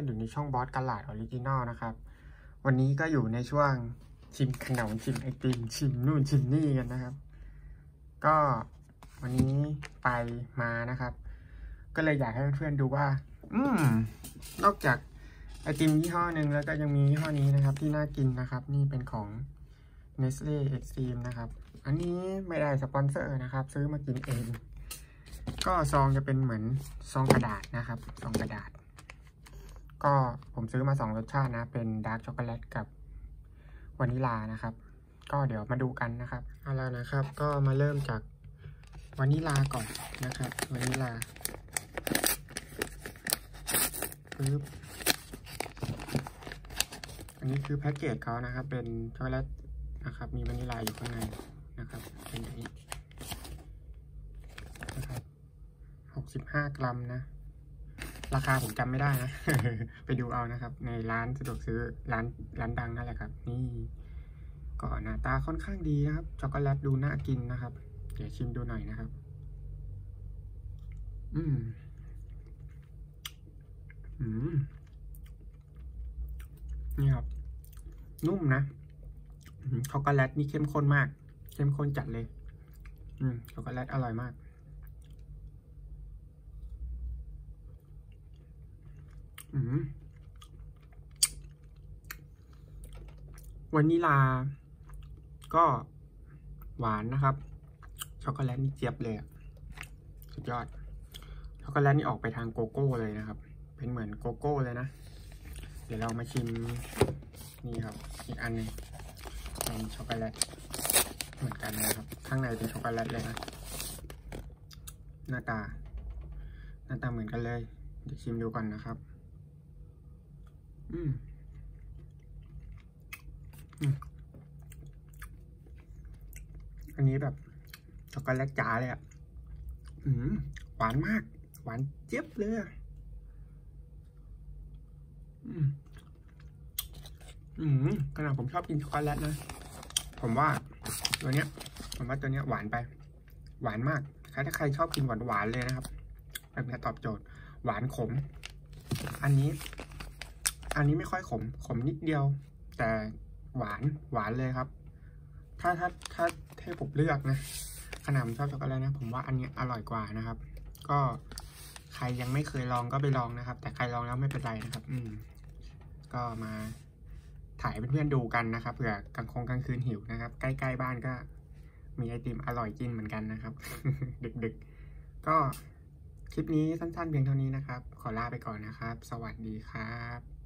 อนๆอยู่ในช่องบอสกาลาดออริจินอลนะครับวันนี้ก็อยู่ในช่วงชิมขนมชิมไอติมชิมนู่นชิมนี่กันนะครับก็วันนี้ไปมานะครับก็เลยอยากให้เพื่อนๆดูว่านอกจากไอติมยี่ห้อหนึ่งแล้วก็ยังมียี่ห้อนี้นะครับที่น่ากินนะครับนี่เป็นของ Nestle Extreme นะครับอันนี้ไม่ได้สปอนเซอร์นะครับซื้อมากินเองก็ซองจะเป็นเหมือนซองกระดาษนะครับซองกระดาษก็ผมซื้อมา2รสชาตินะเป็นดาร์กช็อกโกแลตกับวานิลานะครับก็เดี๋ยวมาดูกันนะครับเอาแล้วนะครับก็มาเริ่มจากวานิลาก่อนนะครับวานิลาปึ๊บอันนี้คือแพ็กเกจเขานะครับเป็นช็อกโกแลตนะครับมีวานิลาอยู่ข้างในนะครับเป็นอย่างนี้นะครับ65 กรัมนะราคาผมจำไม่ได้นะ ไปดูเอานะครับในร้านสะดวกซื้อร้านดังนั่นแหละครับนี่ก็หน้าตาค่อนข้างดีนะครับช็อกโกแลตดูน่ากินนะครับเดี๋ยวชิมดูหน่อยนะครับนี่ครับนุ่มนะช็อกโกแลตนี่เข้มข้นมากเข้มข้นจัดเลยช็อกโกแลตอร่อยมากวานิลาก็หวานนะครับช็อกโกแลตนี่เจี๊ยบเลยสุดยอดช็อกโกแลตนี่ออกไปทางโกโก้เลยนะครับเป็นเหมือนโกโก้เลยนะเดี๋ยวเรามาชิมนี่ครับอีกอันนึงเป็นช็อกโกแลตเหมือนกันนะครับข้างในเป็นช็อกโกแลตเลยนะหน้าตาเหมือนกันเลยเดี๋ยวชิมดูก่อนนะครับอันนี้แบบช็อกโกแลตจ๋าเลยหวานมากหวานเจี๊ยบเลยขนาดผมชอบกินช็อกโกแลตนะผมว่าตัวเนี้ยหวานไปหวานมากถ้าใครชอบกินหวานเลยนะครับแบบนี้ตอบโจทย์หวานขมอันนี้ไม่ค่อยขมนิดเดียวแต่หวานเลยครับถ้าให้ผมเลือกนะขนาดผมชอบช็อกโกแลตนะผมว่าอันนี้อร่อยกว่านะครับก็ใครยังไม่เคยลองก็ไปลองนะครับแต่ใครลองแล้วไม่เป็นไรนะครับก็มาถ่ายเพื่อนๆดูกันนะครับเผื่อกลางคืนหิวนะครับใกล้ๆบ้านก็มีไอติมอร่อยกินเหมือนกันนะครับ ดึกๆก็คลิปนี้สั้นๆเพียงเท่านี้นะครับขอลาไปก่อนนะครับสวัสดีครับ